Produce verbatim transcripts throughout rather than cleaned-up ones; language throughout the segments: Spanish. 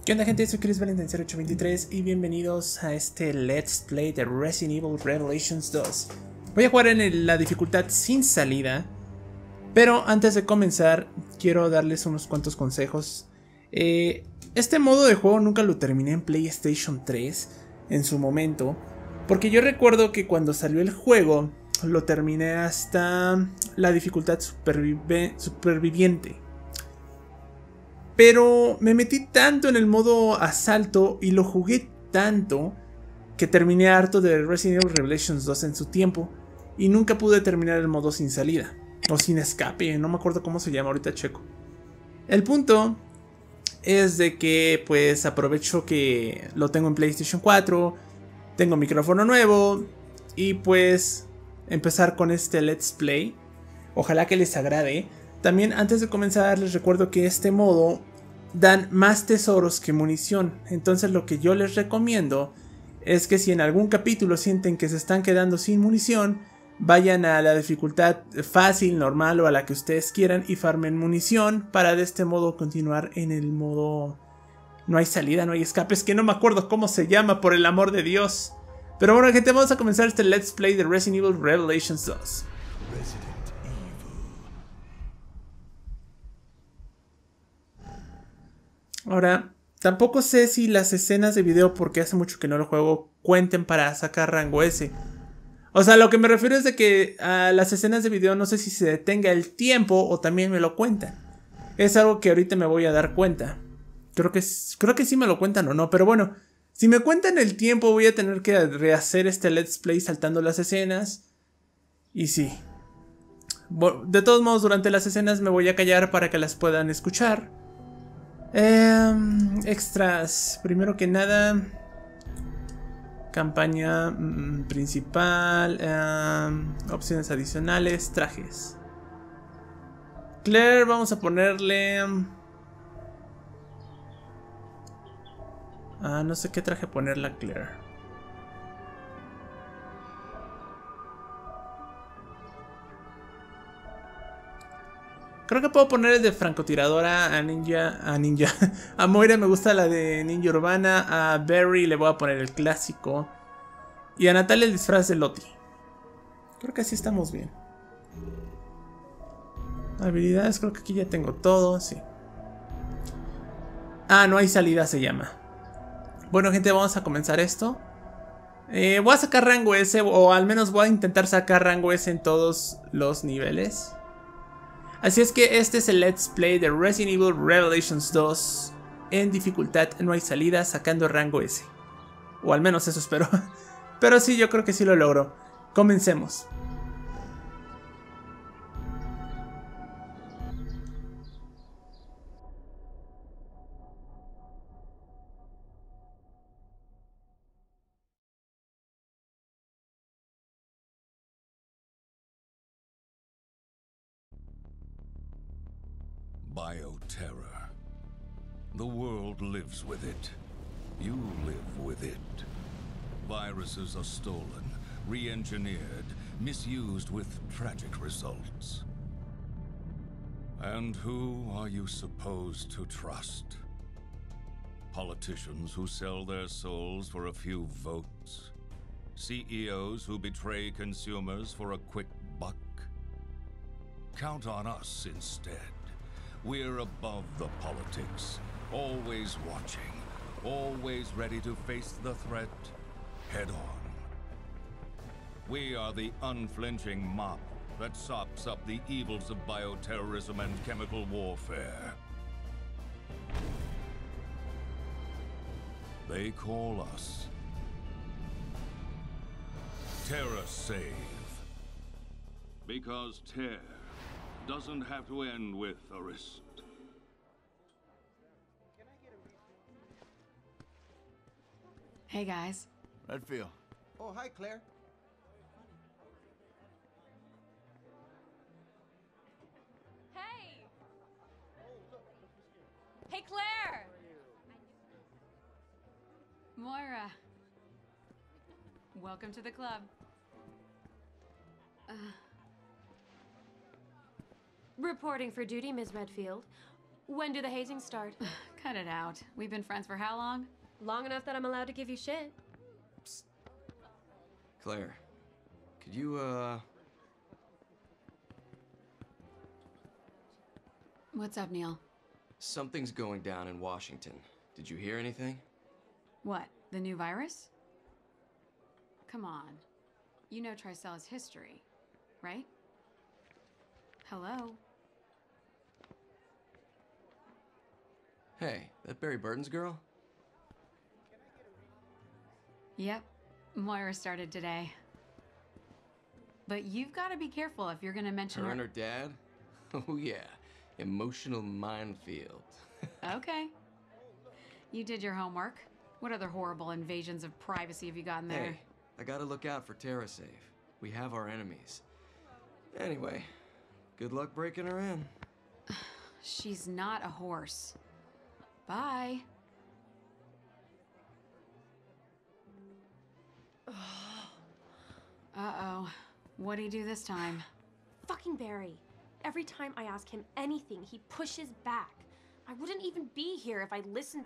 ¿Qué onda, gente? Soy Chris Valentine cero ocho veintitrés y bienvenidos a este Let's Play de Resident Evil Revelations dos. Voy a jugar en el- la dificultad sin salida, pero antes de comenzar quiero darles unos cuantos consejos. Eh, este modo de juego nunca lo terminé en PlayStation tres en su momento, porque yo recuerdo que cuando salió el juego lo terminé hasta la dificultad supervive- superviviente. Pero me metí tanto en el modo asalto y lo jugué tanto que terminé harto de Resident Evil Revelations dos en su tiempo y nunca pude terminar el modo sin salida o sin escape, no me acuerdo cómo se llama, ahorita checo. El punto es de que pues aprovecho que lo tengo en PlayStation cuatro, tengo micrófono nuevo y pues empezar con este Let's Play. Ojalá que les agrade. También antes de comenzar les recuerdo que este modo dan más tesoros que munición. Entonces lo que yo les recomiendo es que si en algún capítulo sienten que se están quedando sin munición, vayan a la dificultad fácil, normal o a la que ustedes quieran y farmen munición para de este modo continuar en el modo no hay salida, no hay escape. Es que no me acuerdo cómo se llama, por el amor de Dios. Pero bueno, gente, vamos a comenzar este Let's Play de Resident Evil Revelations dos. Resident Evil. Ahora, tampoco sé si las escenas de video, porque hace mucho que no lo juego, cuenten para sacar rango S. O sea, lo que me refiero es de que a las escenas de video no sé si se detenga el tiempo o también me lo cuentan. Es algo que ahorita me voy a dar cuenta. Creo que, creo que sí me lo cuentan o no, pero bueno. Si me cuentan el tiempo voy a tener que rehacer este Let's Play saltando las escenas. Y sí. De todos modos, durante las escenas me voy a callar para que las puedan escuchar. Eh, extras. Primero que nada, campaña mmm, principal, eh, opciones adicionales, trajes. Claire, vamos a ponerle... Ah, no sé qué traje ponerle a Claire. Creo que puedo poner el de francotiradora, a Ninja, a Ninja, a Moira me gusta la de Ninja Urbana, a Barry le voy a poner el clásico y a Natalia el disfraz de Lottie. Creo que así estamos bien. Habilidades, creo que aquí ya tengo todo, sí. Ah, no hay salida se llama. Bueno, gente, vamos a comenzar esto. Eh, voy a sacar rango S, o al menos voy a intentar sacar rango S en todos los niveles. Así es que este es el Let's Play de Resident Evil Revelations dos en dificultad no hay salida, sacando rango S. O al menos eso espero. Pero sí, yo creo que sí lo logro. Comencemos. Bioterror. The world lives with it. You live with it. Viruses are stolen, re-engineered, misused with tragic results. And who are you supposed to trust? Politicians who sell their souls for a few votes? C E Os who betray consumers for a quick buck? Count on us instead. We're above the politics, always watching, always ready to face the threat head on. We are the unflinching mop that sops up the evils of bioterrorism and chemical warfare. They call us TerraSave. Because tear doesn't have to end with a wrist. Hey guys. Redfield. Oh, hi, Claire. Hey! Hey, Claire! Moira. Welcome to the club. Uh, reporting for duty, Miss Redfield. When do the hazings start? Cut it out. We've been friends for how long? Long enough that I'm allowed to give you shit. Psst. Claire, could you, uh... What's up, Neil? Something's going down in Washington. Did you hear anything? What, the new virus? Come on. You know Tricella's history, right? Hello? Hey, that Barry Burton's girl? Yep. Moira started today. But you've got to be careful if you're going to mention Her her... and her dad? Oh yeah, emotional minefield. Okay. You did your homework. What other horrible invasions of privacy have you gotten there? Hey, I gotta look out for TerraSafe. We have our enemies. Anyway, good luck breaking her in. She's not a horse. Bye. Uh-oh. What'd he do this time? Fucking Barry. Every time I ask him anything, he pushes back. I wouldn't even be here if I listened.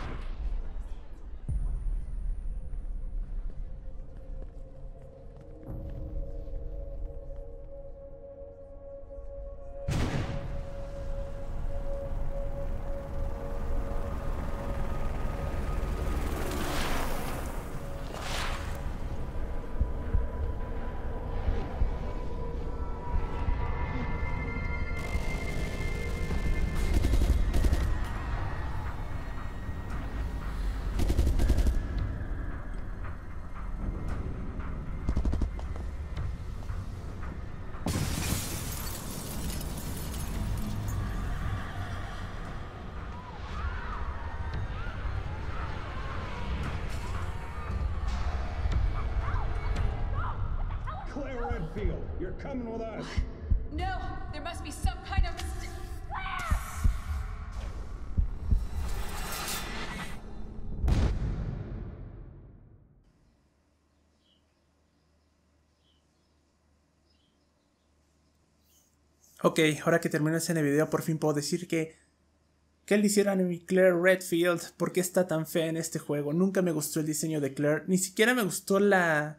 Claire Redfield, you're coming with us. No! There must be some kind of... Ok, ahora que terminó ese video, por fin puedo decir que... ¿Qué le hicieron a mi Claire Redfield? ¿Por qué está tan fea en este juego? Nunca me gustó el diseño de Claire. Ni siquiera me gustó la...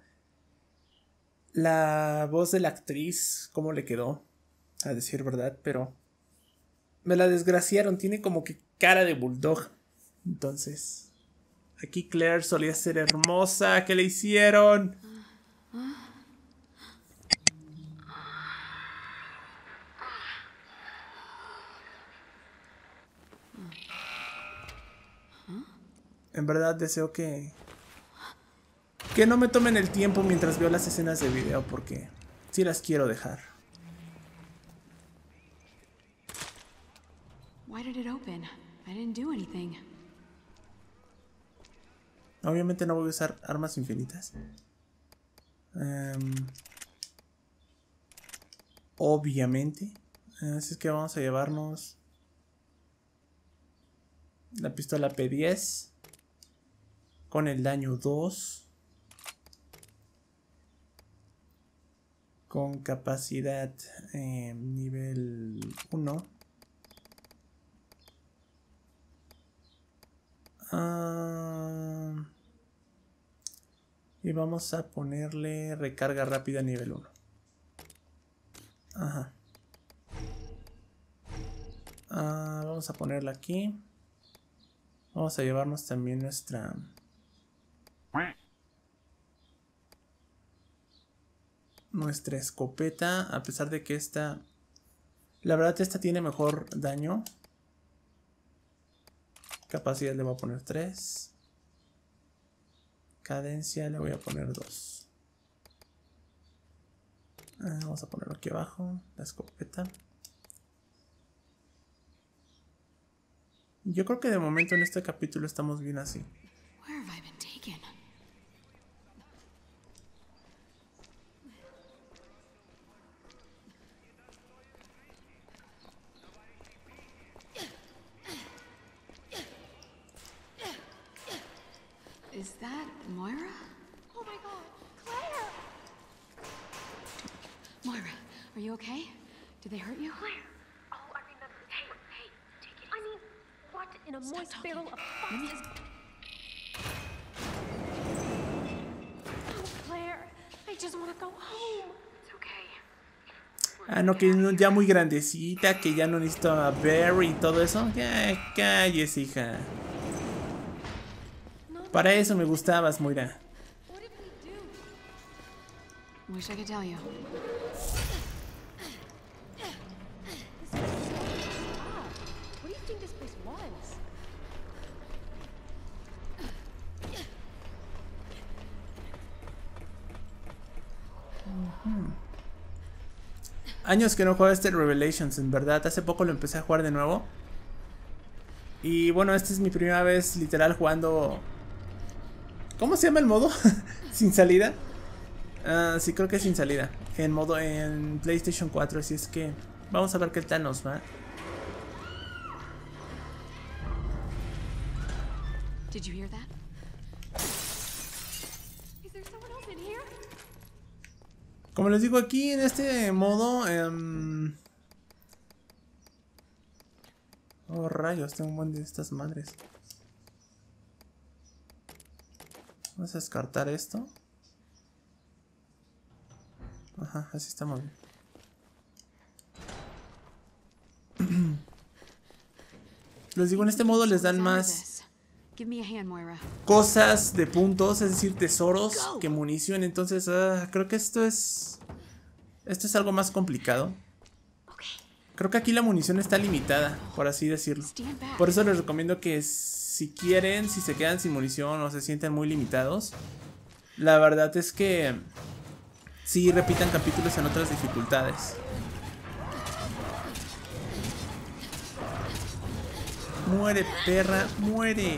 La voz de la actriz. Cómo le quedó. A decir verdad, pero... Me la desgraciaron. Tiene como que cara de bulldog. Entonces... Aquí Claire solía ser hermosa. ¿Qué le hicieron? En verdad deseo que... Que no me tomen el tiempo mientras veo las escenas de video, porque sí las quiero dejar. Why did it open? I didn't do anything. Obviamente no voy a usar armas infinitas. Um, obviamente. Así es que vamos a llevarnos la pistola P diez con el daño dos. Con capacidad eh, nivel uno. Uh, y vamos a ponerle recarga rápida nivel uno. Ajá. Uh, vamos a ponerla aquí. Vamos a llevarnos también nuestra... Nuestra escopeta, a pesar de que esta... La verdad esta tiene mejor daño. Capacidad le voy a poner tres. Cadencia le voy a poner dos. Ah, vamos a ponerlo aquí abajo, la escopeta. Yo creo que de momento en este capítulo estamos bien así. Where have I been taken? Is that Moira? Oh my god, Claire! Moira, are you okay? Did they hurt you? Claire! Oh, I remember. Hey, hey, take it easy. I mean, what in a moist barrel of foxes. Oh, Claire, I just want to go home. It's okay. Ah, no, que no- ya muy grandecita, que ya no necesito a Barry y todo eso. Ya, calles, hija. Para eso me gustabas, Moira. What did we do? Wish I could tell you. This place is so messed up. What do you think this place was? Años que no juego este Revelations, en verdad. Hace poco lo empecé a jugar de nuevo. Y bueno, esta es mi primera vez literal jugando... ¿Cómo se llama el modo? ¿Sin salida? Uh, sí, creo que es sin salida. En modo en PlayStation cuatro, así es que... Vamos a ver qué tal nos va. Did you hear that? Is there someone else in here? Como les digo, aquí en este modo... Um... Oh, rayos, tengo un buen de estas madres. Vamos a descartar esto. Ajá, así estamos bien. Les digo, en este modo les dan más Give me a hand, Moira. cosas de puntos, es decir, tesoros que munición. Entonces, uh, creo que esto es... Esto es algo más complicado. Creo que aquí la munición está limitada, por así decirlo. Por eso les recomiendo que si quieren, si se quedan sin munición o se sienten muy limitados, la verdad es que sí repitan capítulos en otras dificultades. Muere, perra, muere.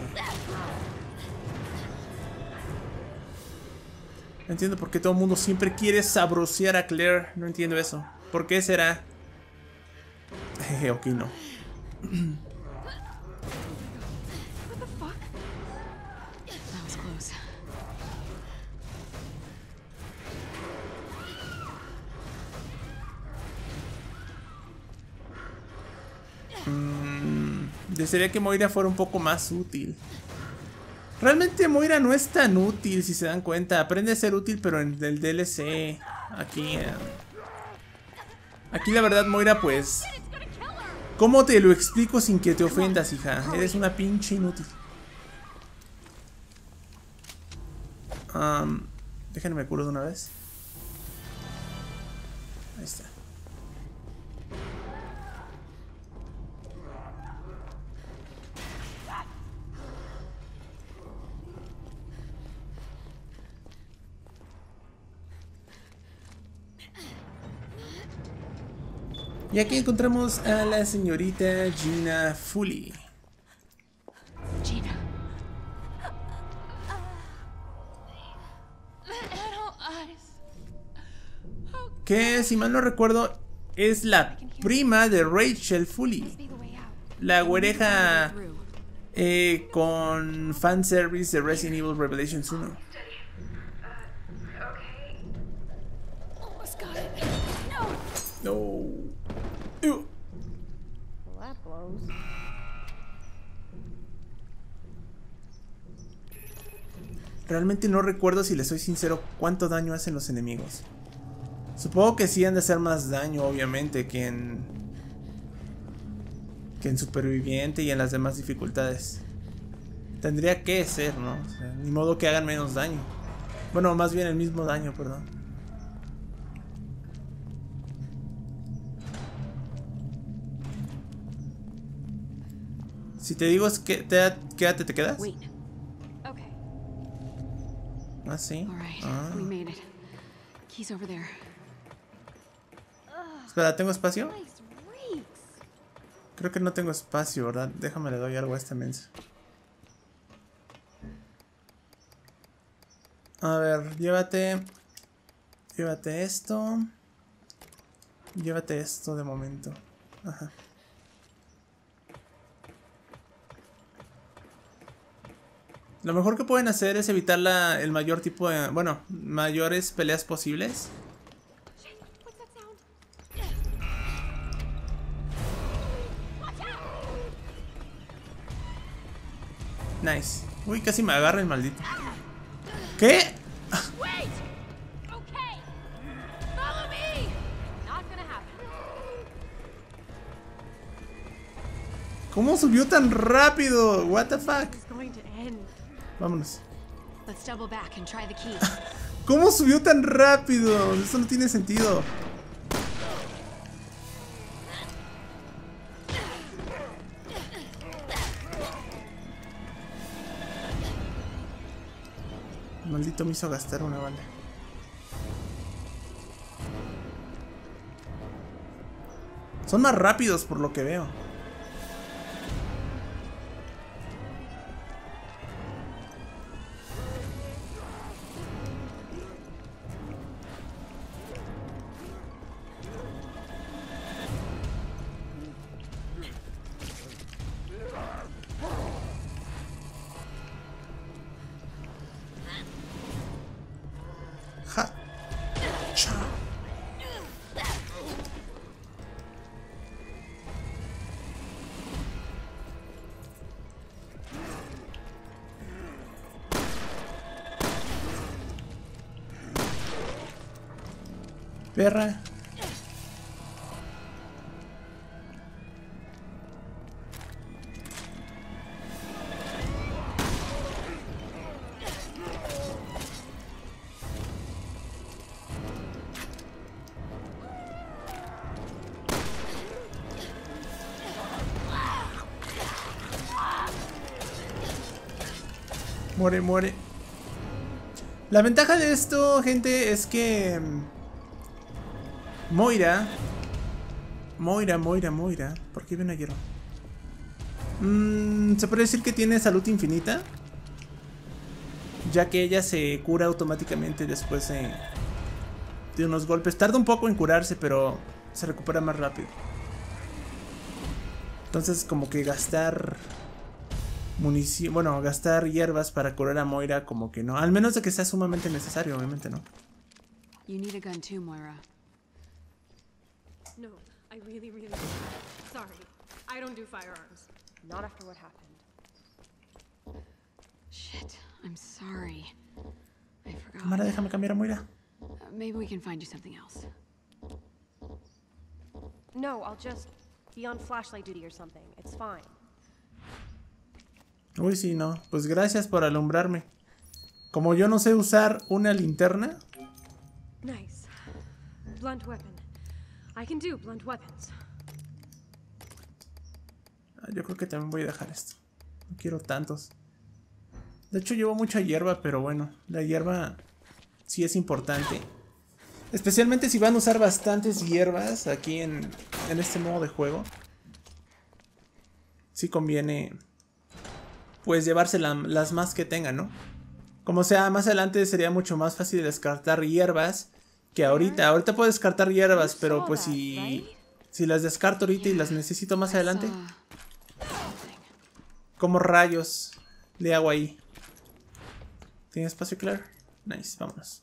No entiendo por qué todo el mundo siempre quiere sabrosear a Claire. No entiendo eso. ¿Por qué será? Jeje, ok, no. What the fuck? That was close. Mm, desearía que Moira fuera un poco más útil. Realmente Moira no es tan útil, si se dan cuenta. Aprende a ser útil, pero en el D L C. Aquí... Eh, aquí la verdad, Moira, pues... ¿Cómo te lo explico sin que te ofendas, hija? Eres una pinche inútil. Um, déjenme me curo de una vez. Ahí está. Y aquí encontramos a la señorita Gina Fully. Gina. Que, si mal no recuerdo, es la prima de Rachel Fully. La güereja eh, con fanservice de Resident Evil Revelations uno. No. Ew. Realmente no recuerdo, si les soy sincero, cuánto daño hacen los enemigos. Supongo que sí han de hacer más daño, obviamente, que en... Que en Superviviente y en las demás dificultades. Tendría que ser, ¿no? O sea, ni modo que hagan menos daño. Bueno, más bien el mismo daño, perdón. Si te digo es que te, quédate, ¿te quedas? Wait. Okay. Ah, sí. All right. Ah. We made it. Key's over there. Espera, ¿tengo espacio? Place reeks. Creo que no tengo espacio, ¿verdad? Déjame le doy algo a esta mensa. A ver, llévate. Llévate esto. Llévate esto de momento. Ajá. Lo mejor que pueden hacer es evitar la, el mayor tipo de... Bueno, mayores peleas posibles. Shit, what's that sound? Watch out! Nice. Uy, casi me agarra el maldito. ¿Qué? Wait! Okay! Follow me! Not gonna happen. ¿Cómo subió tan rápido? What the fuck? It's going to end. Vámonos. Let's double back and try the key. ¿Cómo subió tan rápido? Eso no tiene sentido. Maldito me hizo gastar una bala. Son más rápidos por lo que veo. Ja. Cha. Perra. Muere, muere. La ventaja de esto, gente, es que Moira Moira, Moira, Moira ¿por qué viene a hierro? Mm, se puede decir que tiene salud infinita, ya que ella se cura automáticamente después de, de unos golpes. Tarda un poco en curarse, pero se recupera más rápido. Entonces como que gastar munición, bueno, gastar hierbas para curar a Moira como que no, al menos de que sea sumamente necesario, obviamente no. You need a gun too, Moira. No, I really, really don't. Sorry. I don't do firearms. Not after what happened. Shit, I'm sorry. I forgot. Cámara, déjame cambiar a Moira. Uh, maybe we can find you something else. No, I'll just be on flashlight duty or something. It's fine. Uy, sí, no. Pues gracias por alumbrarme. Como yo no sé usar una linterna. Nice. Blunt weapon. I can do blunt weapons. Yo creo que también voy a dejar esto. No quiero tantos. De hecho llevo mucha hierba, pero bueno, la hierba sí es importante. Especialmente si van a usar bastantes hierbas aquí en, en este modo de juego. Sí conviene pues llevarse la, las más que tengan, ¿no? Como sea, más adelante sería mucho más fácil descartar hierbas que ahorita. Ahorita puedo descartar hierbas, pero pues si, si las descarto ahorita y las necesito más adelante, ¿cómo rayos le hago ahí? ¿Tiene espacio, Claire? Nice, vámonos.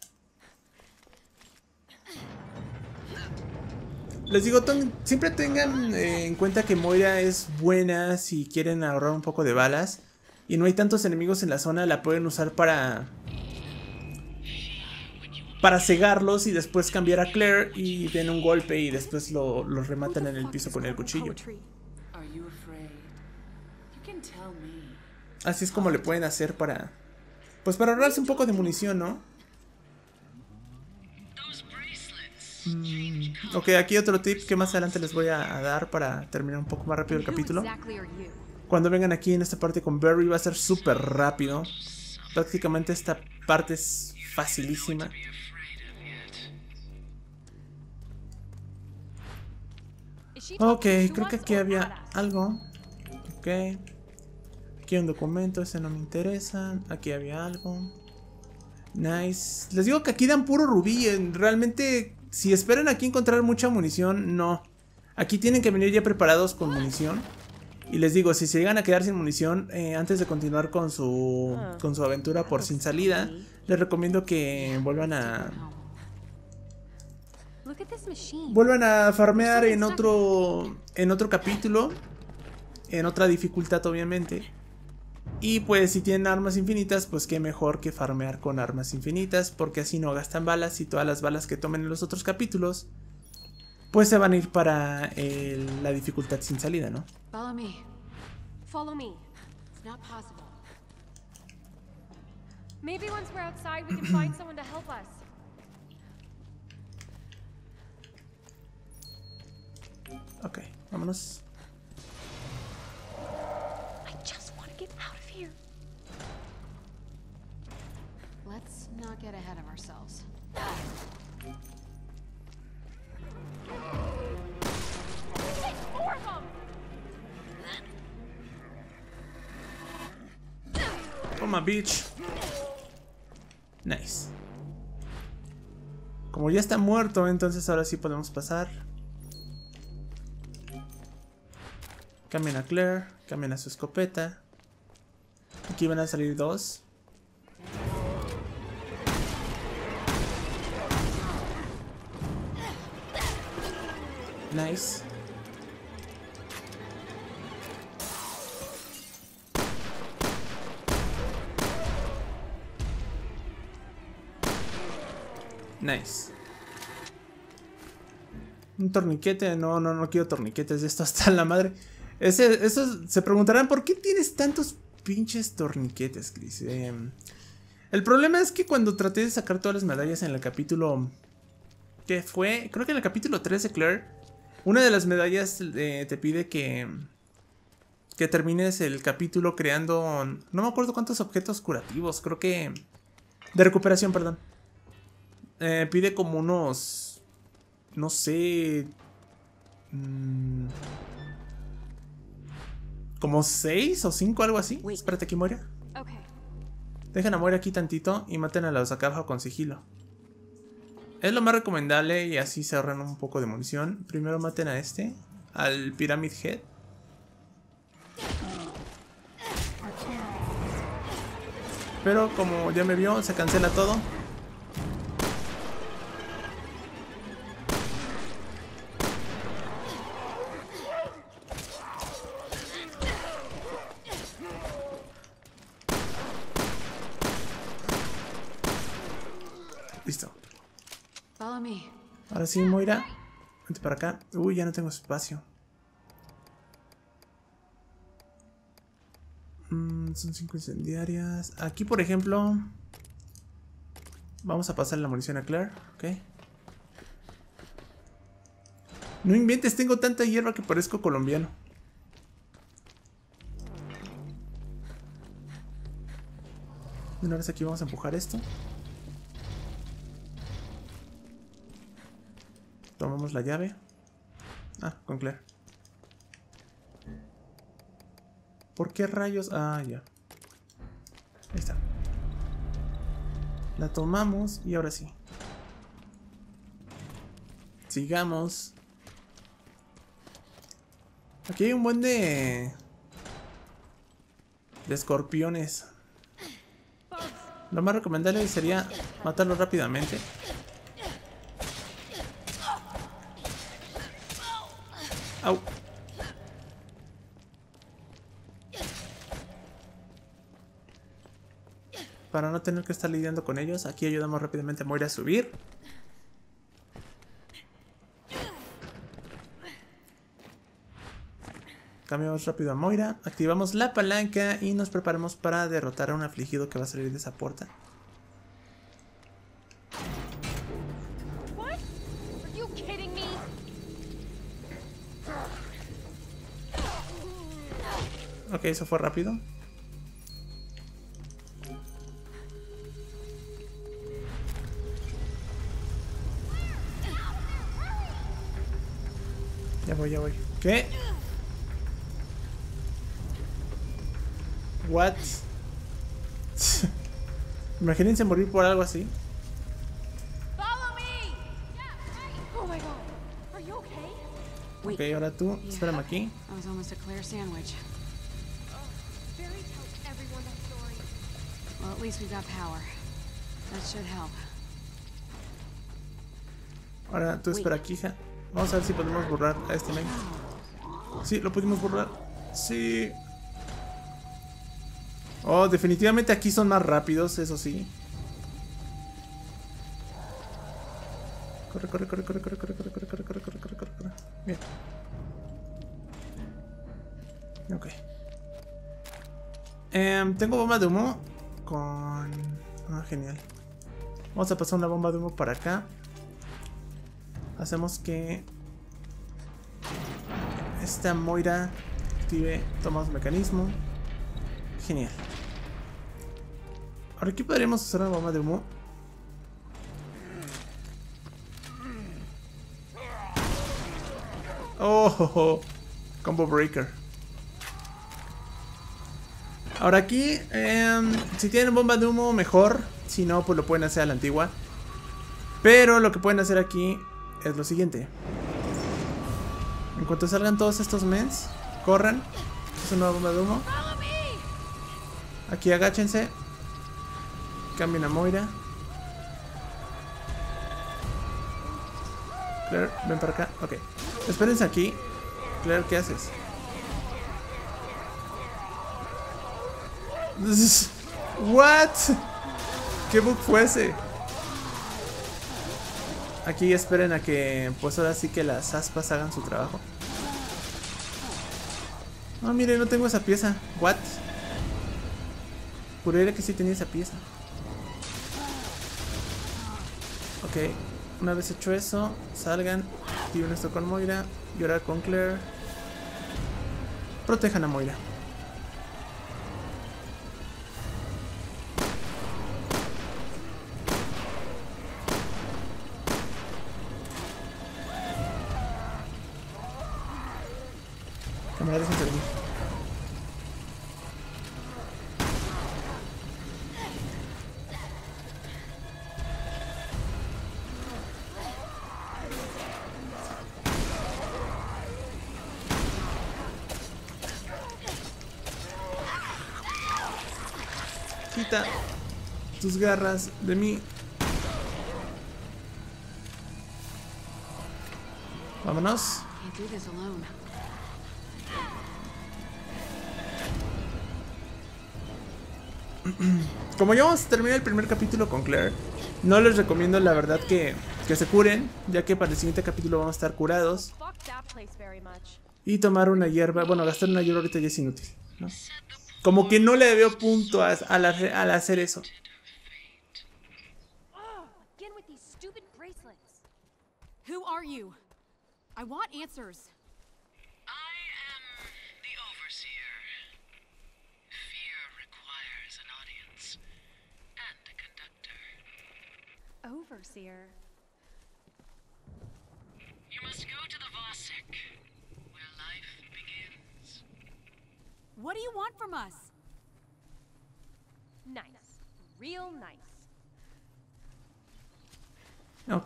Les digo, siempre tengan eh, en cuenta que Moira es buena si quieren ahorrar un poco de balas. Y no hay tantos enemigos en la zona, la pueden usar para... Para cegarlos y después cambiar a Claire y den un golpe y después lo, lo rematan en el piso con el cuchillo. Así es como le pueden hacer para... Pues para ahorrarse un poco de munición, ¿no? Mm, ok, aquí otro tip que más adelante les voy a, a dar para terminar un poco más rápido el capítulo. Cuando vengan aquí en esta parte con Barry va a ser súper rápido. Prácticamente esta parte es facilísima. Ok, creo que aquí había algo. Ok. Aquí hay un documento, ese no me interesa. Aquí había algo. Nice. Les digo que aquí dan puro rubí. Realmente, si esperan aquí encontrar mucha munición, no. Aquí tienen que venir ya preparados con munición. Y les digo, si se llegan a quedar sin munición, eh, antes de continuar con su, con su aventura por Sin Salida, les recomiendo que vuelvan a... Vuelvan a farmear en otro, en otro capítulo, en otra dificultad obviamente. Y pues si tienen armas infinitas, pues qué mejor que farmear con armas infinitas, porque así no gastan balas y todas las balas que tomen en los otros capítulos pues se van a ir para el, la dificultad sin salida, ¿no? Follow me. Follow me. It's not possible. Maybe once we're outside, we can find someone to help us. Ok, vámonos. I just want to get out of here. Let's not get ahead of ourselves. There's four of them. Toma, bitch. Nice. Como ya está muerto, entonces ahora sí podemos pasar. Cambian a Claire, cambian a su escopeta. Aquí van a salir dos. Nice. Nice. Un torniquete. No, no, no quiero torniquetes de esto hasta la madre. Ese, esos se preguntarán por qué tienes tantos pinches torniquetes, Chris. Eh, el problema es que cuando traté de sacar todas las medallas en el capítulo... ¿Qué fue? Creo que en el capítulo tres de Claire, una de las medallas eh, te pide que... Que termines el capítulo creando... No me acuerdo cuántos objetos curativos. Creo que... De recuperación, perdón. Eh, pide como unos... No sé... Mmm, como seis o cinco, algo así. Espérate aquí, Moira. Okay. Dejen a Moira aquí tantito y maten a los acá abajo con sigilo. Es lo más recomendable y así se ahorran un poco de munición. Primero maten a este, al Pyramid Head. Pero como ya me vio, se cancela todo. Listo. Follow me. Ahora sí, Moira. Vente para acá. Uy, ya no tengo espacio. Mm, son cinco incendiarias. Aquí, por ejemplo, vamos a pasar la munición a Claire. Ok. No inventes, tengo tanta hierba que parezco colombiano. Una vez aquí vamos a empujar esto. Tomamos la llave. Ah, con Claire. ¿Por qué rayos? Ah, ya. Ahí está. La tomamos y ahora sí. Sigamos. Aquí hay un buen de... De escorpiones. Lo más recomendable sería matarlo rápidamente. Au. Para no tener que estar lidiando con ellos, aquí ayudamos rápidamente a Moira a subir. Cambiamos rápido a Moira, activamos la palanca y nos preparamos para derrotar a un afligido que va a salir de esa puerta. What? Are you kidding me? Ok, eso fue rápido. Ya voy, ya voy. ¿Qué? What? Imagínense morir por algo así. Follow me. Yeah, right. Oh my god. Are you okay? Wait. Ok, ahora tú, espérame aquí. That was almost a Claire sandwich. Barry tells everyone that story. Well, at least we got power. That should help. Ahora tú espera aquí, hija. Vamos a ver si podemos borrar a este men. Sí, lo pudimos borrar. Sí. Oh, definitivamente aquí son más rápidos, eso sí. Corre, corre, corre, corre, corre, corre, corre, corre, corre, corre, corre, corre, corre, corre. Bien. Ok. Eh, tengo bomba de humo con... Ah, genial. Vamos a pasar una bomba de humo para acá. Hacemos que esta Moira active tomamos mecanismo. Genial. Ahora aquí podríamos usar una bomba de humo. Oh, oh, oh. Combo breaker. Ahora aquí, eh, si tienen bomba de humo, mejor. Si no, pues lo pueden hacer a la antigua. Pero lo que pueden hacer aquí es lo siguiente. En cuanto salgan todos estos mens, corran. Es una bomba de humo. Aquí agáchense. Cambien a Moira. Claire, ven para acá. Ok. Espérense aquí. Claire, ¿qué haces? What? ¿Qué bug fue ese? Aquí esperen a que, pues ahora sí que las aspas hagan su trabajo. Ah, oh, mire, no tengo esa pieza. What? Juré que sí tenía esa pieza. Ok, una vez hecho eso, salgan, activen esto con Moira, y ahora con Claire. Protejan a Moira. Cámara, déjense venir. Quita tus garras de mí. Vámonos. Can't do this alone. Como ya vamos a terminar el primer capítulo con Claire, no les recomiendo la verdad que, que se curen, ya que para el siguiente capítulo vamos a estar curados. Y tomar una hierba, bueno, gastar una hierba ahorita ya es inútil, ¿no? Como que no le veo punto a, a la, al hacer eso. Who are you? I want answers. I am the Overseer. Fear requires an audience and a conductor. Overseer? You must go to the Vosik, where life begins. What do you want from us? Nice. Real nice. Ok.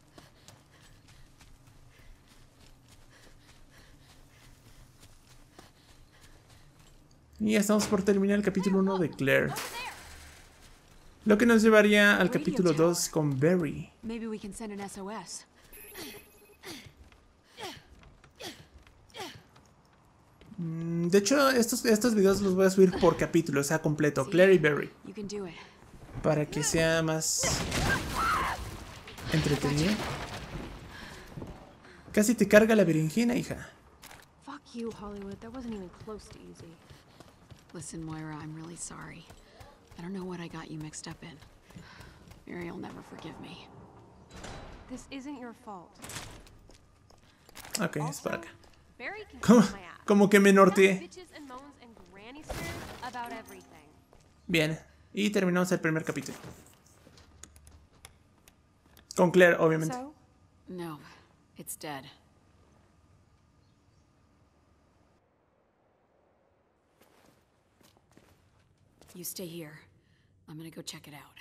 Y ya estamos por terminar el capítulo uno de Claire. Lo que nos llevaría al capítulo dos con Barry. Maybe we can send an S O S. De hecho, estos, estos videos los voy a subir por capítulo, o sea, completo. Claire y Barry. You can do it. Para que sea más entretenido. Casi te carga la berenjena, hija. Fuck you, Hollywood. That wasn't even close to easy. Listen, Moira, I'm really sorry. I don't know what I got you mixed up in. Mary will never forgive me. This isn't your fault. Ok, es para acá. Barry can Como, kiss my ass. como que me norteé. Bitches and moans and granny squares about everything. Bien, y terminamos el primer capítulo. Con Claire, obviamente. So, No, it's dead. You stay here. I'm gonna go check it out.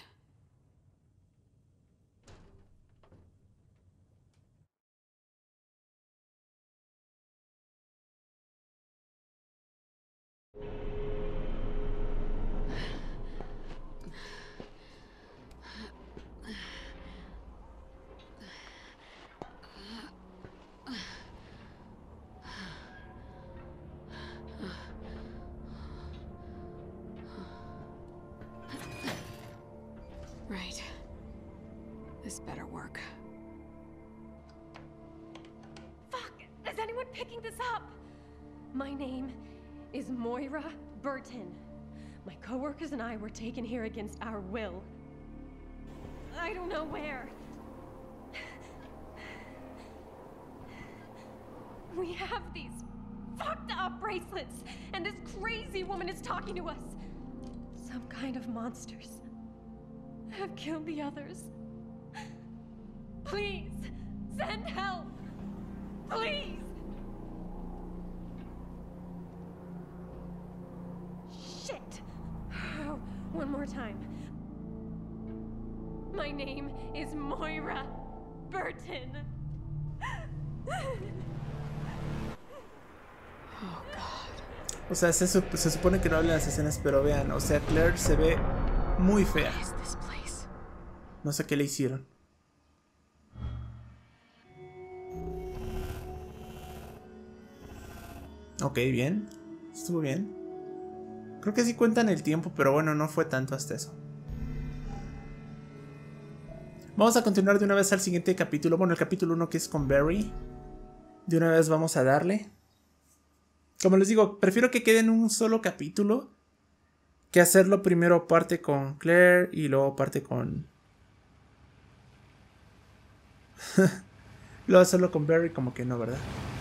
Right. This better work. Fuck! Is anyone picking this up? My name is Moira Burton. My coworkers and I were taken here against our will. I don't know where. We have these fucked up bracelets, and this crazy woman is talking to us. Some kind of monsters have killed the others. Please, send help. Please. Shit. Oh, one more time. My name is Moira Burton. Oh, God. O sea, se, sup se supone que no hablan las escenas, pero vean, o sea, Claire se ve muy fea. What is this place? No sé qué le hicieron. Ok, bien. Estuvo bien. Creo que sí cuentan el tiempo, pero bueno, no fue tanto hasta eso. Vamos a continuar de una vez al siguiente capítulo. Bueno, el capítulo uno que es con Barry. De una vez vamos a darle. Como les digo, prefiero que quede en un solo capítulo que hacerlo primero parte con Claire y luego parte con... luego hacerlo con Barry como que no, ¿verdad?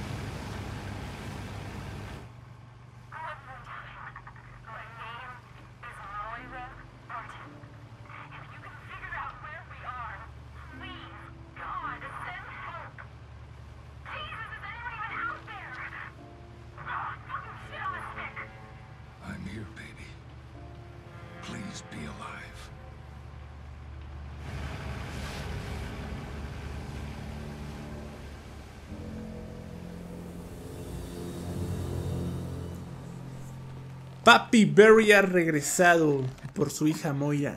I'm here, baby. Please be alive. Papi Barry ha regresado por su hija Moira.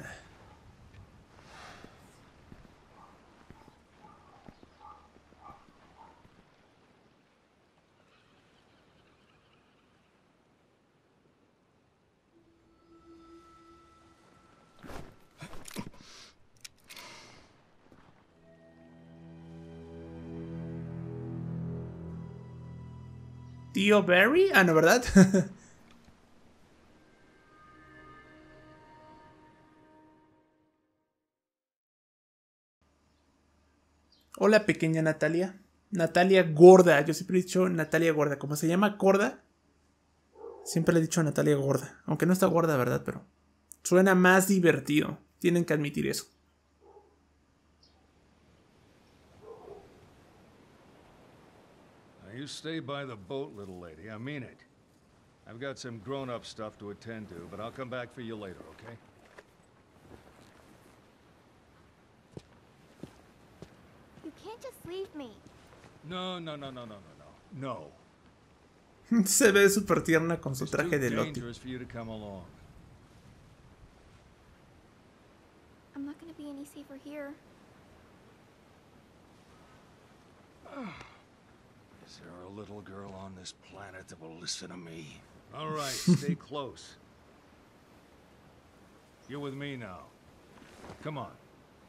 ¿Tío Barry? Ah, no, ¿verdad? Hola, pequeña Natalia. Natalia Gorda. Yo siempre he dicho Natalia Gorda. Como se llama Gorda, siempre le he dicho Natalia Gorda. Aunque no está gorda, ¿verdad? Pero suena más divertido. Tienen que admitir eso. Now you stay by the boat, little lady. I mean it. I've got some grown-up stuff to attend to, but I'll come back for you later, okay? You can't just leave me. No, no, no, no, no, no, no. No. Se ve súper tierna con su It's traje too de Lottie. dangerous for you to come along. I'm not gonna be any safer here. Is there a little girl on this planet that will listen to me? All right, stay close. You're with me now. Come on.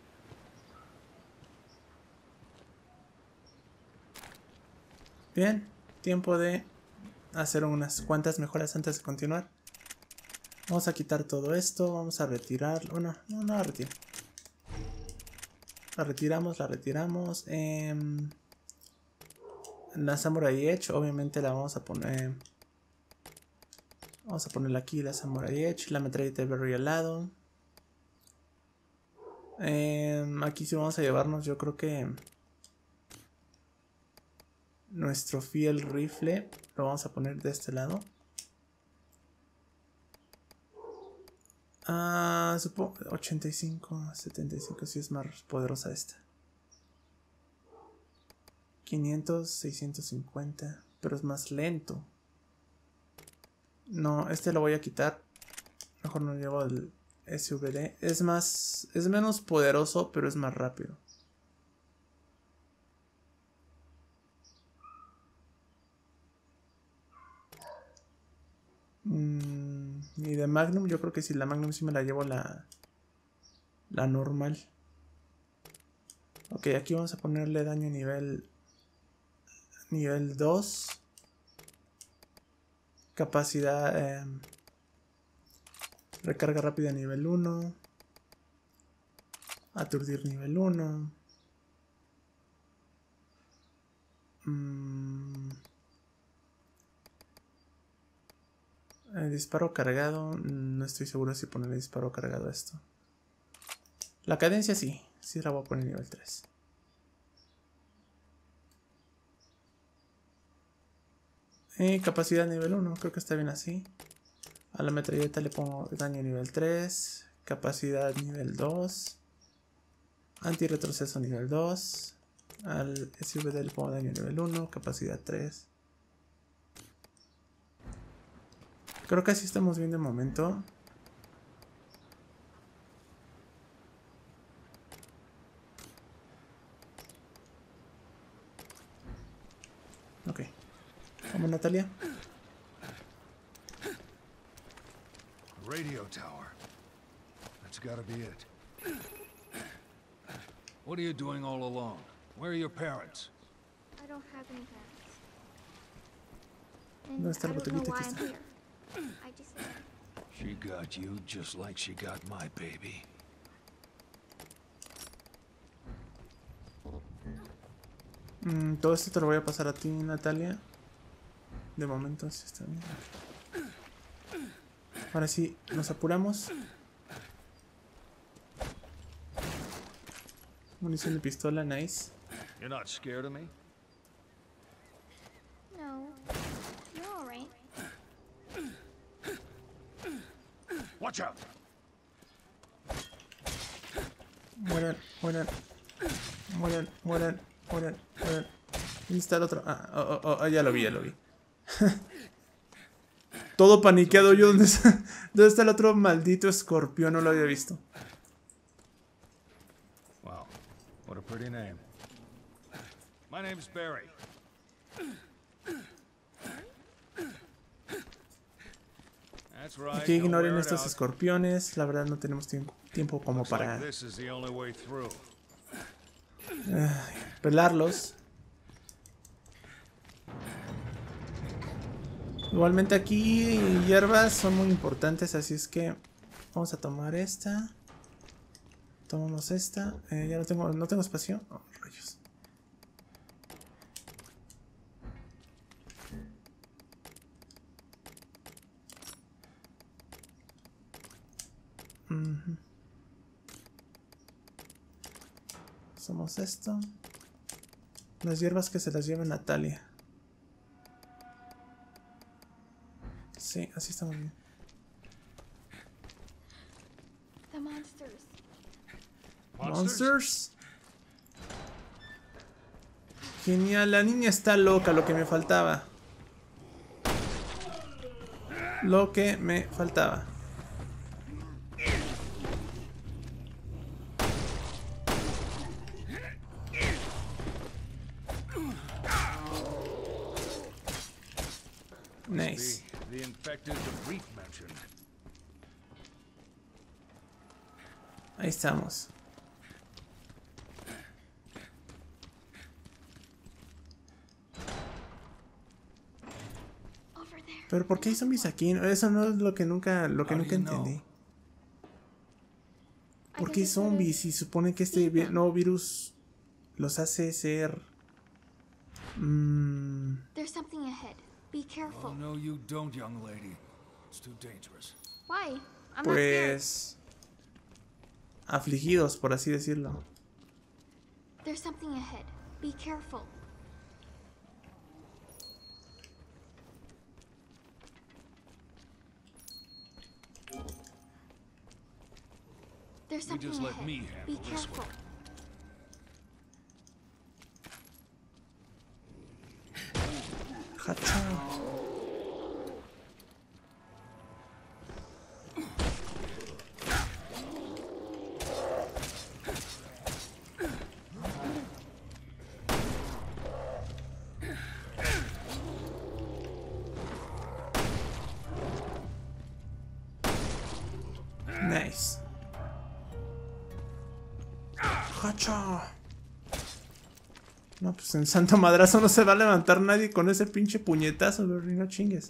Bien, tiempo de hacer unas cuantas mejoras antes de continuar. Vamos a quitar todo esto, vamos a retirarlo. Bueno, no, no la retiro. La retiramos, la retiramos. Eh, la Samurai Edge, obviamente la vamos a poner. Vamos a ponerla aquí, la Samurai Edge. La metralleta de Barry al lado. Eh, aquí sí vamos a llevarnos, yo creo que nuestro fiel rifle lo vamos a poner de este lado. Ah, supongo ochenta y cinco, setenta y cinco, sí es más poderosa esta. quinientos, seiscientos cincuenta, pero es más lento. No, este lo voy a quitar. Mejor no llevo el S V D. Es más, es menos poderoso, pero es más rápido. Mm, y de Magnum, yo creo que si la Magnum sí me la llevo la... la normal. Ok, aquí vamos a ponerle daño nivel nivel dos. Capacidad, eh, recarga rápida nivel uno. Aturdir nivel uno. Mm. El disparo cargado. No estoy seguro si poner el disparo cargado a esto. La cadencia sí. Sí la voy a poner nivel tres. Y capacidad nivel uno. Creo que está bien así. A la metralleta le pongo daño nivel tres. Capacidad nivel dos. Antirretroceso nivel dos. Al S V D le pongo daño nivel uno. Capacidad tres. Creo que así estamos bien de momento. Ok. Vamos, Natalia. Radio tower. That's gotta be it. What are you doing all alone? Where are your parents? I don't have any parents. ¿Dónde And está I el don't know botellito? why Aquí I'm está. here. I just am. She got you just like she got my baby. Mm, todo esto te lo voy a pasar a ti, Natalia. De momento sí está bien. Ahora sí, nos apuramos. Munición de pistola, nice. You're not scared of me? No. You're alright. Watch out! Mueran, mueran. Mueran, mueran, mueran, mueran. ¿Dónde está el otro? Ah, oh, oh, oh, ya lo vi, ya lo vi. Todo paniqueado yo. ¿Dónde está? ¿Dónde está el otro maldito escorpión? No lo había visto. Wow, what a pretty name. My name's Barry. That's right. Aquí ignoren don't wear it estos out. escorpiones. La verdad no tenemos tiempo, tiempo como Looks like para this is the only way through. pelarlos. Igualmente aquí hierbas son muy importantes, así es que vamos a tomar esta. Tomamos esta. Eh, ya no tengo, no tengo espacio. Oh, rayos. Uh-huh. Hacemos esto. Las hierbas que se las lleva Natalia. Sí, así estamos bien. The monsters. Monsters. Genial, la niña está loca, lo que me faltaba. Lo que me faltaba. Nice. The, the infected the Reef mentioned. Ahí estamos. Over there. Pero ¿por qué hay zombies aquí? Eso no es lo que nunca, lo que How do nunca you know? entendí. I ¿Por can qué just sort of zombies? Si supone que este vi- nuevo virus los hace ser... Mm, There's something ahead. Be careful. Oh, no, you don't, young lady. It's too dangerous. Why? I'm not scared. pues... afligidos, por así decirlo. There's something ahead. Be careful. There's You something just let ahead. me Be handle this careful. one. Hacha. Nice. ¡Hacha! No, pues en santo madrazo no se va a levantar nadie con ese pinche puñetazo, Berry, no chingues.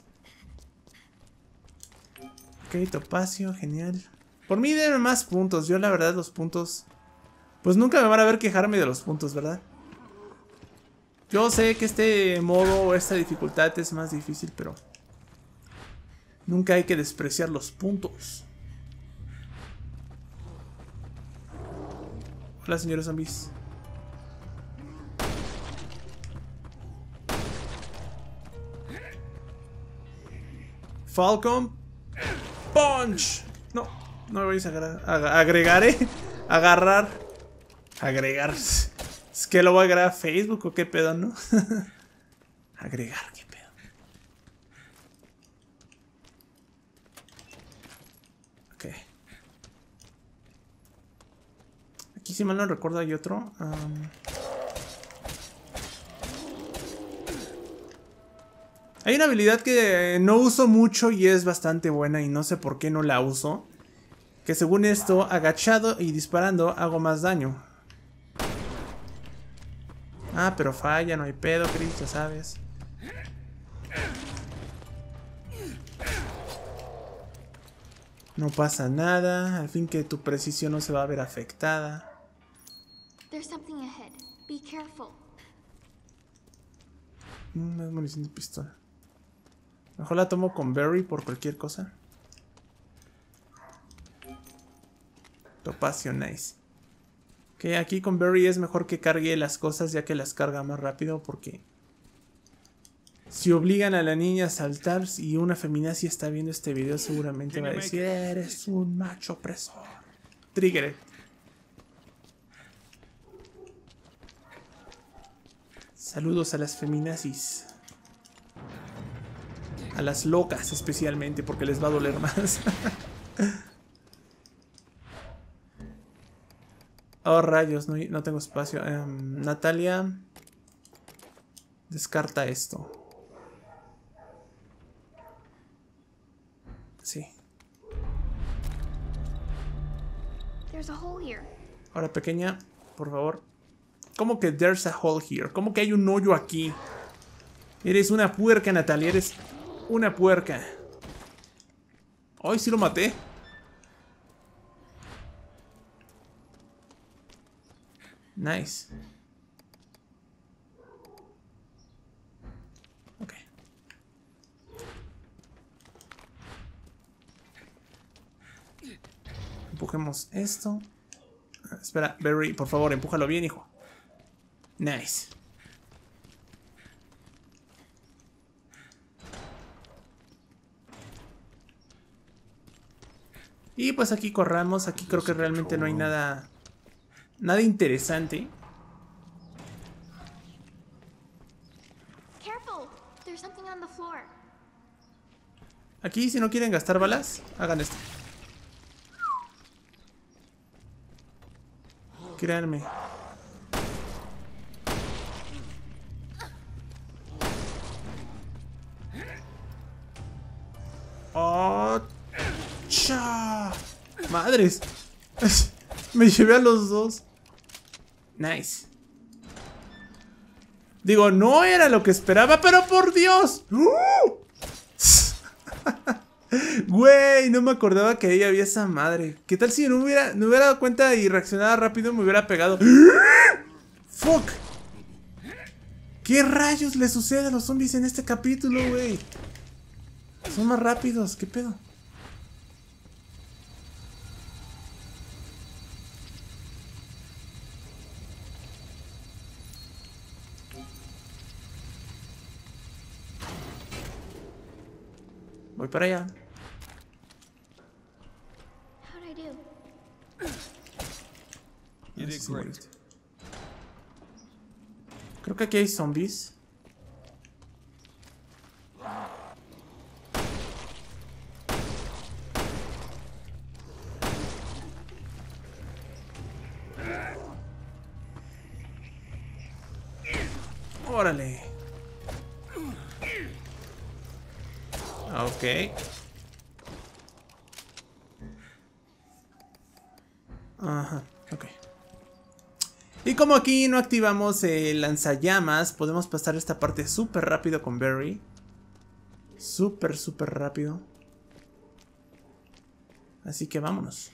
Ok, topacio, genial. Por mí denme más puntos. Yo la verdad los puntos... Pues nunca me van a ver quejarme de los puntos, ¿verdad? Yo sé que este modo o esta dificultad es más difícil, pero... Nunca hay que despreciar los puntos. Hola, señores zombies. Falcon Punch. No, no me voy a agarrar. Ag agregar, eh. Agarrar. Agregar. Es que lo voy a agregar a Facebook o qué pedo, ¿no? Agregar, qué pedo. Ok. Aquí, si mal no recuerdo, hay otro. Um... Hay una habilidad que no uso mucho y es bastante buena y no sé por qué no la uso. Que según esto, agachado y disparando hago más daño. Ah, pero falla, no hay pedo, Chris, ya sabes. No pasa nada, al fin que tu precisión no se va a ver afectada. There's something ahead. Be careful. No es munición de pistola. Mejor la tomo con Berry por cualquier cosa. Topacio, nice. Ok, aquí con Berry es mejor que cargue las cosas ya que las carga más rápido porque... Si obligan a la niña a saltar y una feminazi está viendo este video seguramente va a decir: eres un macho opresor. Trigger. Saludos a las feminazis. A las locas especialmente porque les va a doler más. Oh, rayos, no, no tengo espacio. Um, Natalia, descarta esto. Sí. There's a hole here. Ahora, pequeña, por favor. ¿Cómo que there's a hole here? ¿Cómo que hay un hoyo aquí? Eres una puerca, Natalia. Eres una puerca. Ay, sí lo maté. Nice. Ok. Empujemos esto. Ah, espera, Berry, por favor, empújalo bien, hijo. Nice. Y pues aquí corramos. Aquí creo que realmente no hay nada... Nada interesante. Careful. There's something on the floor. Aquí, si no quieren gastar balas, hagan esto. Créanme. ¡Oh! ¡Cha! ¡Madres! Me llevé a los dos. Nice. Digo, no era lo que esperaba, pero por Dios. ¡Uh! Güey, no me acordaba que ahí había esa madre. ¿Qué tal si no hubiera, no hubiera dado cuenta y reaccionaba rápido? Me hubiera pegado. ¡Fuck! ¿Qué rayos le sucede a los zombies en este capítulo, güey? Son más rápidos, ¿qué pedo? Voy para allá. How'd I do? You did great. Creo que aquí hay zombies. Órale. Ok. Ajá, ok. Y como aquí no activamos el lanzallamas, podemos pasar esta parte súper rápido con Barry. Súper, súper rápido. Así que vámonos.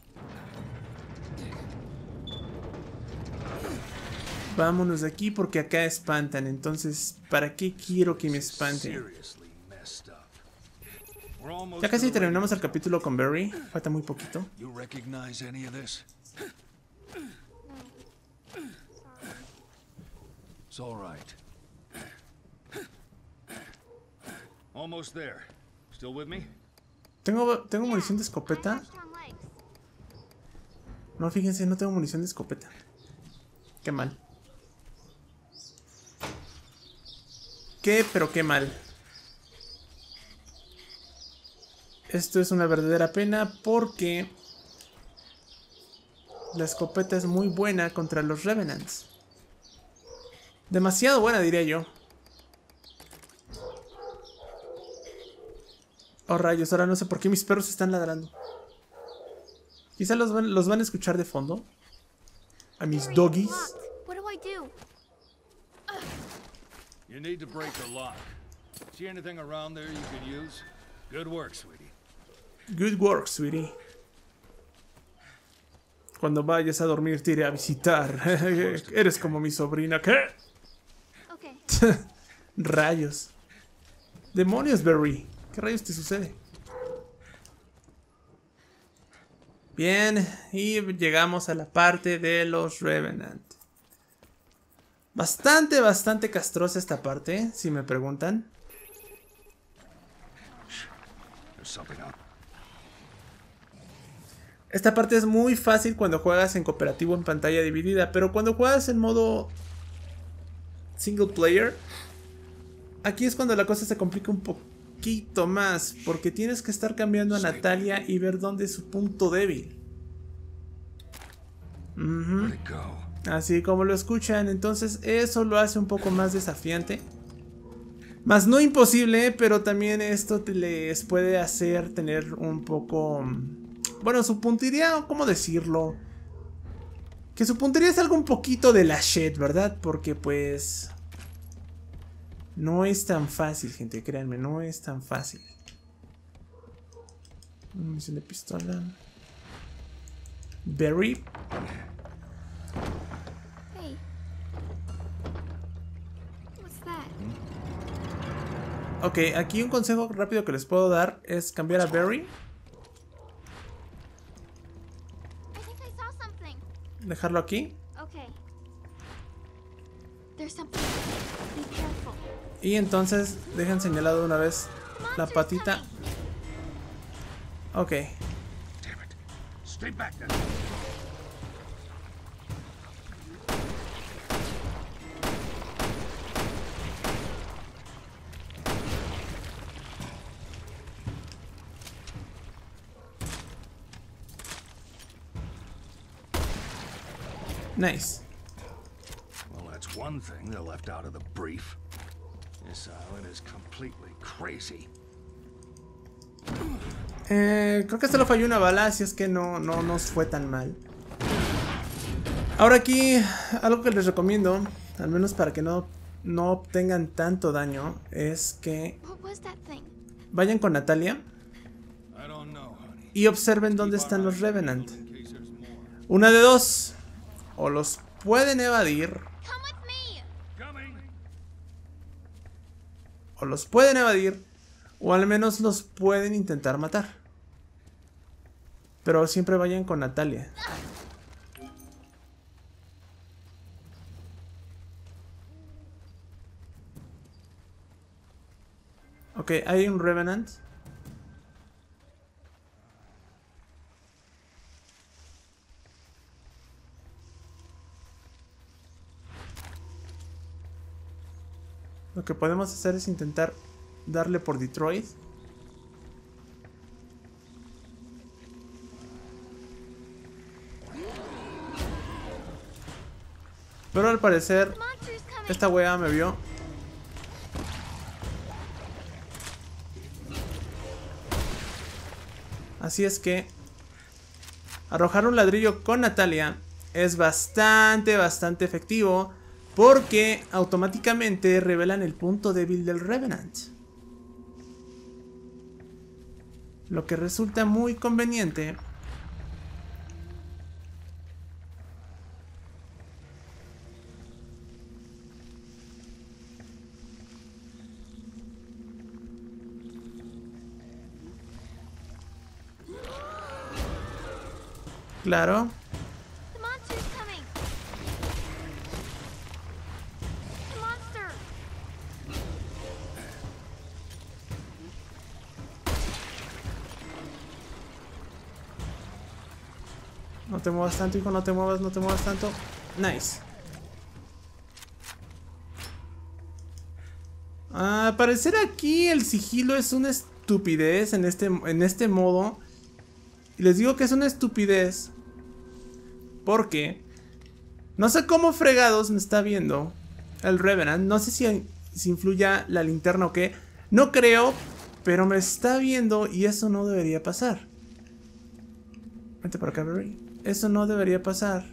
Vámonos de aquí porque acá espantan. Entonces, ¿para qué quiero que me espanten? Ya casi terminamos el capítulo con Barry. Falta muy poquito. It's all right. Almost there. Still with me? ¿Tengo, ¿Tengo munición de escopeta? No, fíjense, no tengo munición de escopeta. Qué mal. Qué, pero qué mal. Esto es una verdadera pena porque la escopeta es muy buena contra los Revenants. Demasiado buena, diría yo. Oh, rayos, ahora no sé por qué mis perros están ladrando. Quizá los van, los van a escuchar de fondo. A mis doggies. What do I do? You need to break the lock. See anything around there you can use? Good work, sweetie. Good work, sweetie. Cuando vayas a dormir te iré a visitar. Eres como mi sobrina. ¿Qué? Okay. Rayos. Demonios, Barry. ¿Qué rayos te sucede? Bien, y llegamos a la parte de los Revenant. Bastante, bastante castrosa esta parte, si me preguntan. Esta parte es muy fácil cuando juegas en cooperativo en pantalla dividida, pero cuando juegas en modo single player, aquí es cuando la cosa se complica un poquito más, porque tienes que estar cambiando a Natalia y ver dónde es su punto débil. Uh-huh. Así como lo escuchan, entonces eso lo hace un poco más desafiante. Más no imposible, pero también esto te les puede hacer tener un poco... Bueno, su puntería, ¿cómo decirlo? Que su puntería es algo un poquito de la shit, ¿verdad? Porque pues... No es tan fácil, gente, créanme, no es tan fácil. Munición de pistola. Barry. Hey. What's that? Ok, aquí un consejo rápido que les puedo dar es cambiar a Barry. Dejarlo aquí. Okay. There's something. Be careful. Y entonces dejan señalado de una vez la patita. Ok. Stay back then. Nice. Well, that's one thing they left out of the brief. This island is completely crazy. Eh, creo que solo falló una bala, así es que no, no nos fue tan mal. Ahora aquí, algo que les recomiendo, al menos para que no, no obtengan tanto daño, es que vayan con Natalia y observen dónde están los Revenant. Una de dos. O los pueden evadir. O los pueden evadir. O al menos los pueden intentar matar. Pero siempre vayan con Natalia. Ok, hay un Revenant. Lo que podemos hacer es intentar darle por Detroit. Pero al parecer esta wea me vio. Así es que arrojar un ladrillo con Natalia es bastante, bastante efectivo porque automáticamente revelan el punto débil del Revenant. Lo que resulta muy conveniente. Claro. The monster's coming. The monster. No te muevas tanto, hijo, no te muevas, no te muevas tanto. Nice. Ah, al parecer aquí el sigilo es una estupidez en este, en este modo. Y les digo que es una estupidez porque no sé cómo fregados me está viendo el Revenant. No sé si, si influya la linterna o qué. No creo, pero me está viendo y eso no debería pasar. Vente para acá, Barry. Eso no debería pasar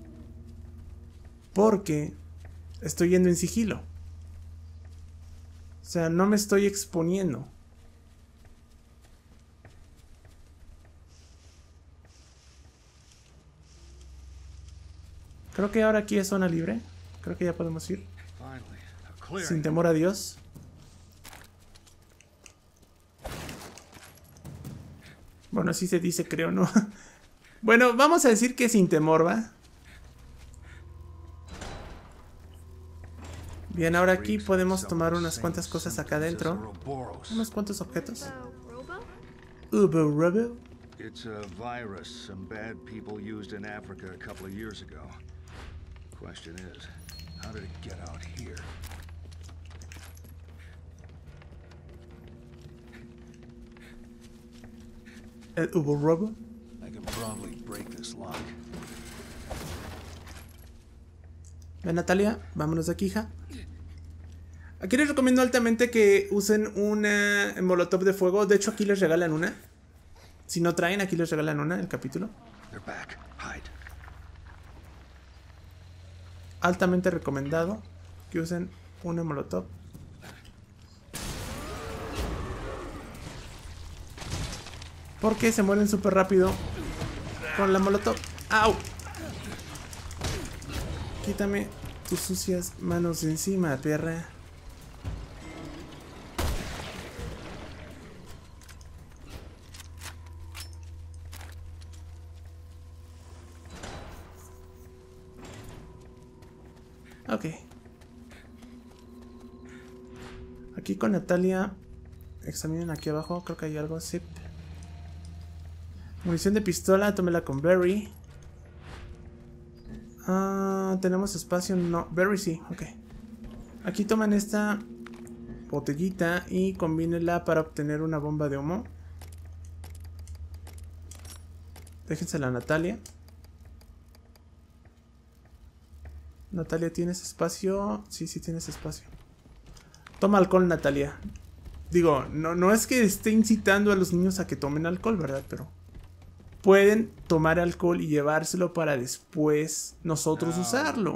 porque estoy yendo en sigilo. O sea, no me estoy exponiendo. Creo que ahora aquí es zona libre. Creo que ya podemos ir. Sin temor a Dios. Bueno, así se dice, creo, ¿no? Bueno, vamos a decir que sin temor, ¿va? Bien, ahora aquí podemos tomar unas cuantas cosas acá adentro. Unos cuantos objetos. Ubo Robo. It's a virus some bad people used in Africa a couple of years ago. Question is, how did it get out here? El Ubo Robo. I can probably break this lock. Ven, Natalia, vámonos de aquí, hija. Aquí les recomiendo altamente que usen una molotov de fuego. De hecho, aquí les regalan una. Si no traen, aquí les regalan una en el capítulo. They're back. Hide. Altamente recomendado que usen una molotov. Porque se mueren súper rápido con la molotov. ¡Au! Quítame tus sucias manos de encima, perra. Ok. Aquí con Natalia. Examinen aquí abajo. Creo que hay algo. Zip. Munición de pistola. Tómela con Barry. Ah, tenemos espacio. No. Barry sí. Ok. Aquí toman esta botellita y combínenla para obtener una bomba de humo. Déjensela a Natalia. Natalia, ¿tienes espacio? Sí, sí tienes espacio. Toma alcohol, Natalia. Digo, no, no es que esté incitando a los niños a que tomen alcohol, ¿verdad? Pero pueden tomar alcohol y llevárselo para después nosotros usarlo.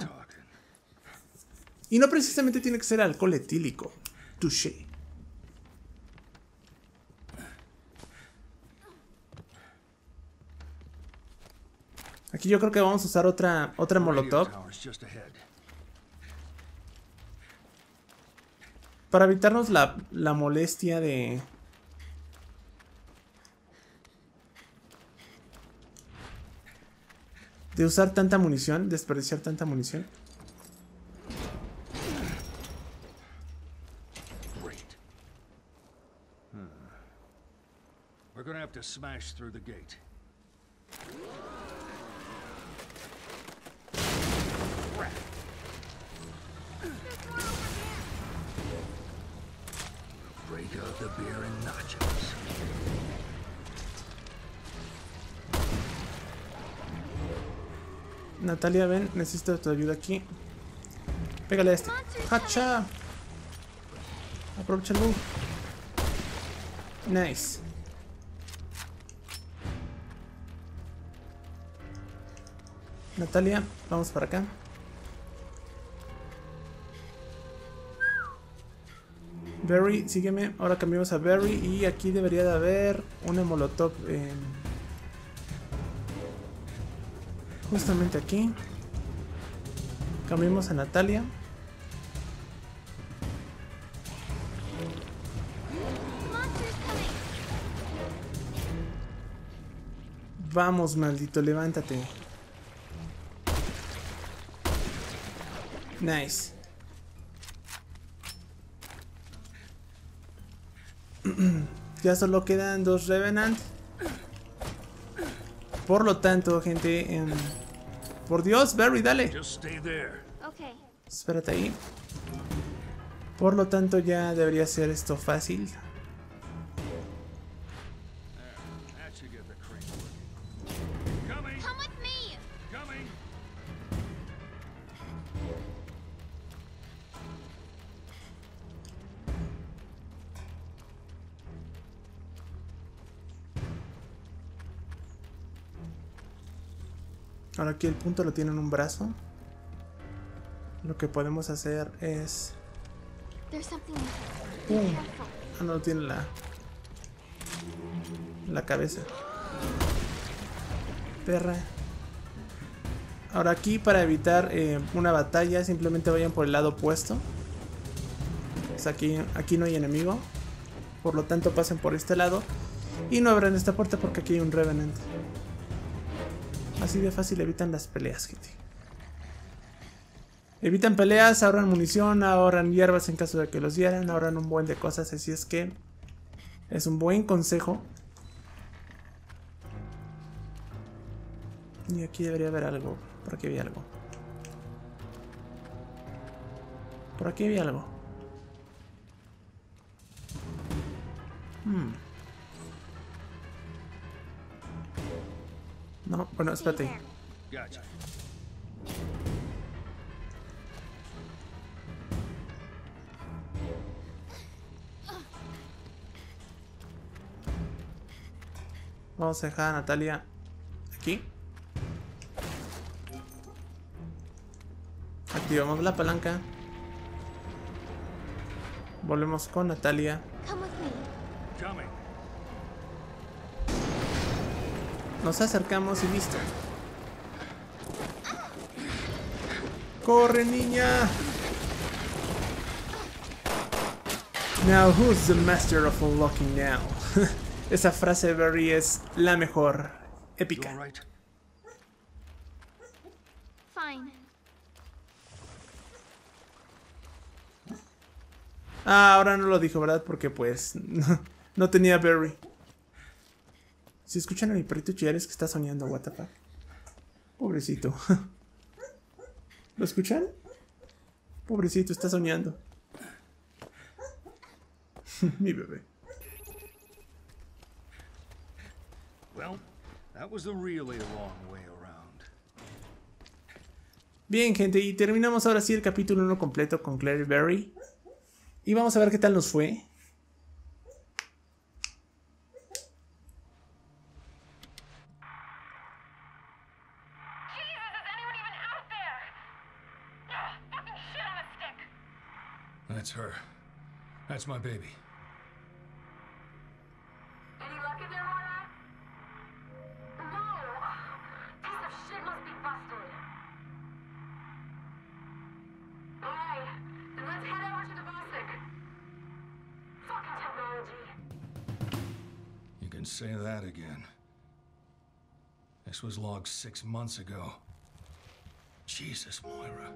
Y no precisamente tiene que ser alcohol etílico. Touché. Aquí yo creo que vamos a usar otra, otra molotov. Para evitarnos la, la molestia de... De usar tanta munición, desperdiciar tanta munición. We're gonna have to smash through the gate. Break out the beer and nachos. Natalia, ven, necesito tu ayuda aquí. Pégale a este. ¡Hacha! Aprovecha el bug. Nice. Natalia, vamos para acá. Barry, sígueme. Ahora cambiamos a Barry. Y aquí debería de haber una molotov. Eh, justamente aquí. Cambiamos a Natalia. Vamos, maldito, levántate. Nice. Ya solo quedan dos Revenant. Por lo tanto, gente, eh, por Dios, Barry, dale. Okay. Espérate ahí. Por lo tanto, ya debería ser esto fácil. Come with me. Ahora aquí el punto lo tiene en un brazo. Lo que podemos hacer es... There's something ahead. Be ¡Pum! careful. Ah, no, tiene la... La cabeza. Perra. Ahora aquí, para evitar eh, una batalla, simplemente vayan por el lado opuesto. O sea, aquí, aquí no hay enemigo. Por lo tanto, pasen por este lado. Y no abran esta puerta porque aquí hay un Revenant. Así de fácil evitan las peleas, gente. Evitan peleas, ahorran munición, ahorran hierbas en caso de que los hieran, ahorran un buen de cosas. Así es que es un buen consejo. Y aquí debería haber algo. Por aquí había algo. Por aquí había algo. Hmm. No, bueno, espérate. Gotcha. Vamos a dejar a Natalia aquí. Activamos la palanca. Volvemos con Natalia. Come with me. Coming. Nos acercamos y listo. ¡Corre, niña! Now who's the master of unlocking now? Esa frase de Barry es la mejor. You Épica. all right? Fine. Ah, ahora no lo dijo, ¿verdad? Porque pues no, no tenía Barry. Si escuchan a mi perrito chillar es que está soñando, what the fuck. Pobrecito. ¿Lo escuchan? Pobrecito, está soñando. Mi bebé. Well, that was a really long way around. Bien, gente, y terminamos ahora sí el capítulo uno completo con Claire y Barry. Y vamos a ver qué tal nos fue. That's her. That's my baby. Any luck in there, Moira? No! Piece of shit must be busted. Alright, then let's head over to the Vosik. Fucking technology. You can say that again. This was logged six months ago. Jesus, Moira.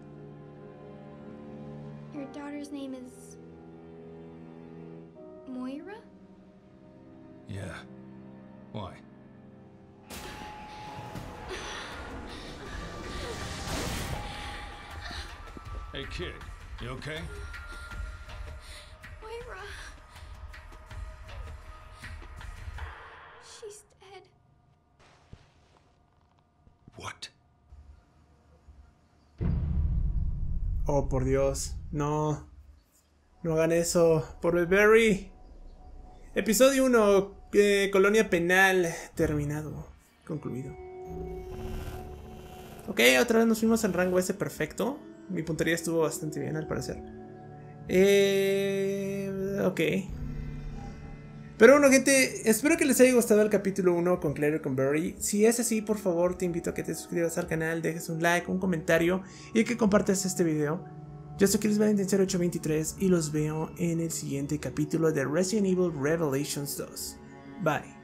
Your daughter's name is... Moira? Yeah. Why? Hey, kid. You okay? Moira. She's dead. What? Oh, por Dios. No. No hagan eso. Por Barry. Episodio uno. Eh, Colonia Penal. Terminado. Concluido. Ok, otra vez nos fuimos al rango ese perfecto. Mi puntería estuvo bastante bien al parecer. Eh, ok. Pero bueno, gente, espero que les haya gustado el capítulo uno con Claire y con Barry. Si es así, por favor, te invito a que te suscribas al canal, dejes un like, un comentario y que compartas este video. Yo soy Chris Valentine cero ocho veintitrés y los veo en el siguiente capítulo de Resident Evil Revelations dos. Bye.